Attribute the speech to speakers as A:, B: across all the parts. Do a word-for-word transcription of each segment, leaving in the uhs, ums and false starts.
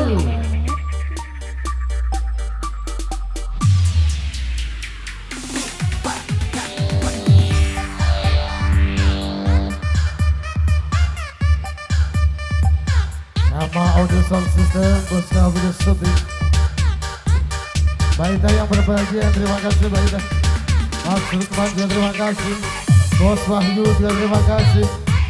A: Ayu. Nama audio sound system Bosca Video Shooting. Mbak Ita yang berbahagia, terima kasih Mbak Ita. Mas Lukman juga terima kasih. Bos Wahyu juga terima kasih.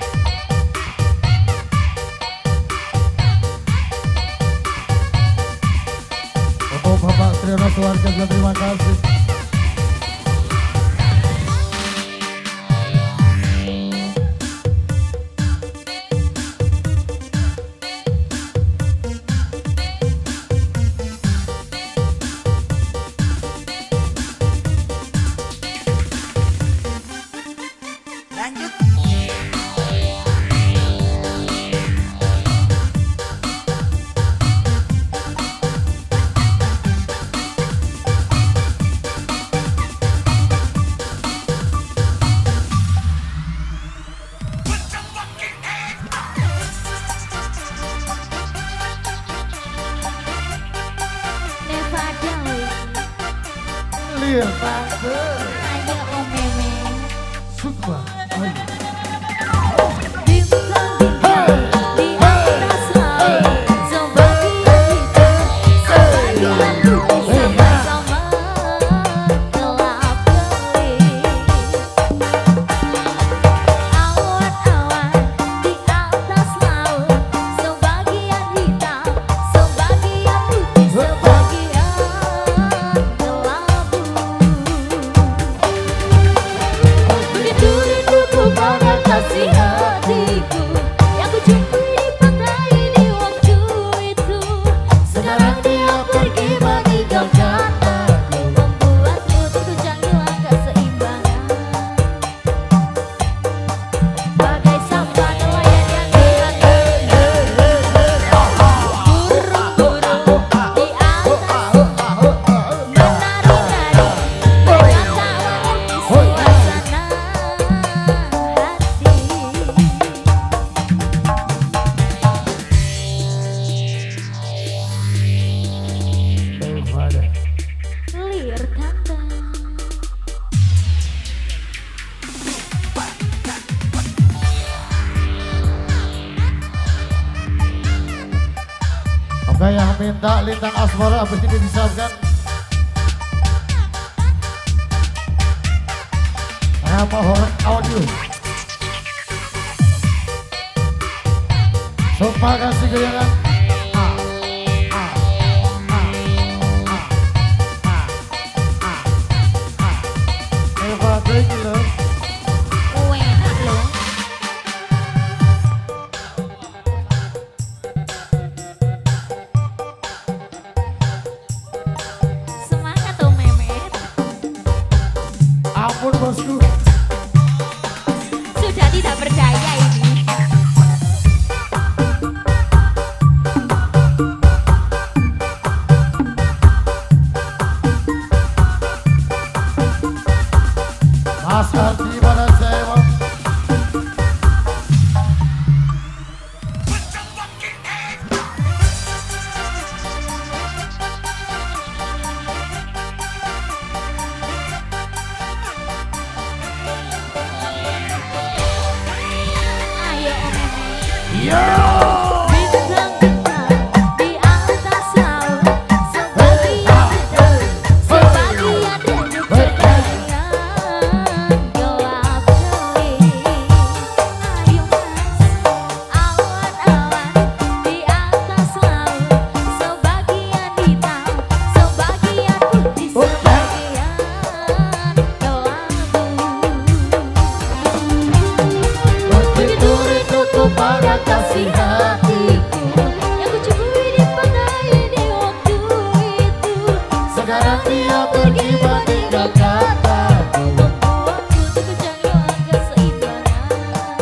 A: Untuk Bapak Triyono Suwarga juga terima kasih. Lihat tante.
B: Ayo Om Meme.
A: Sukma. Ayo.
B: Bintang-bintang di atas langit, sebagian hitam, sebagian putih, sama-sama gelap gelap. Awan-awan di atas laut, sebagian hitam, sebagian putih, sebagian gelap. Rindu-rinduku pada kasih hatiku yang kujumpai di pantai di waktu itu. Sekarang dia pergi meninggalkan aku, membuatku terguncang hilang keseimbangan. Bagai sampah nelayan yang diangkat, burung-burung di atas menari-nari, mereka tak mengerti suasana hati.
A: Daripada.
B: Clear tante.
A: Oke, yang minta lintang asmara habis ini disiapkan. Nama horor audio. Sumpah kasih goyangan. Ah, ah, ah, ah, ah, ah, ah. Eva, thank you, love.
B: Enak loh. Semangat Om Mehmet.
A: Ampun bosku.
B: Sudah tidak percaya ini.
A: Mas Ardi pada saya bang.
B: Ayo Om Mehmet.
A: Yo.
B: Bintang-bintang di atas laut, sebagian hitam, sebagian redup, sebagian gelap gelip. Ayo mas, awan-awan di atas laut, sebagian hitam, sebagian putih, sebagian gelap. Rindu-rinduku pada kasih hatiku yang kucumbai di pantai di waktu itu.
A: Sekarang dia pergi meninggalkan aku.
B: Membuatku terguncang hilang keseimbangan.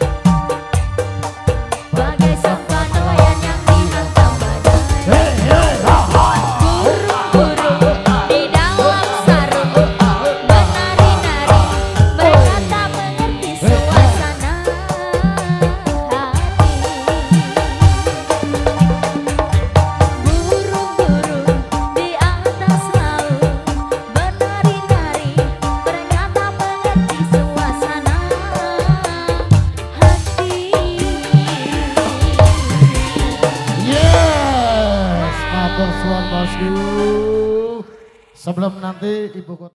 B: Bagai sampah nelayan yang dihantam badai,
A: Hey, hey, ha, ha.
B: burung-burung di dalam sarung menari-nari, mereka tak mengerti suasana hati.
A: Sebelum nanti ibu kota